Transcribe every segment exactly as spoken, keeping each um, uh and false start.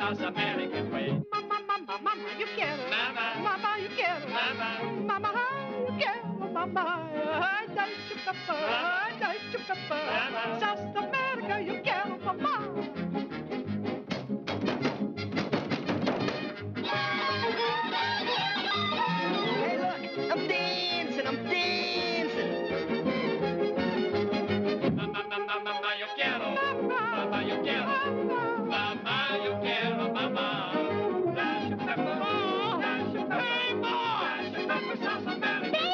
South American way. Mama, mama, mama, you quiero. Mama, Mama, you quiero. mama, Mama, you quiero. Mama, ay, dai chupapa, ay, dai chupapa. Mama. South America, you quiero, mama. Hey, look, I'm dancing, I'm dancing. mama, mama, mama, yo quiero. Mama, yo quiero. Mama, yo quiero, mama. Dash your pepper, dash your pepper, dash your pepper, South American way.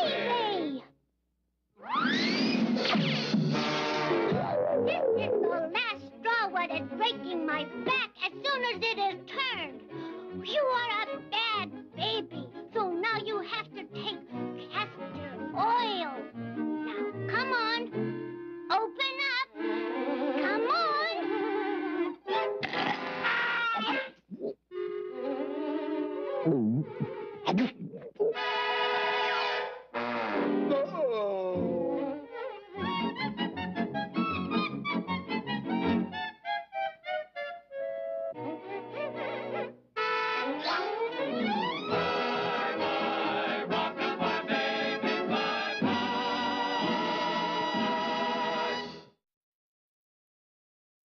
This is the last straw what is breaking my back as soon as it is turned. You are a bad baby, so now you have to take castor oil. Now, come on. Open up. Come on.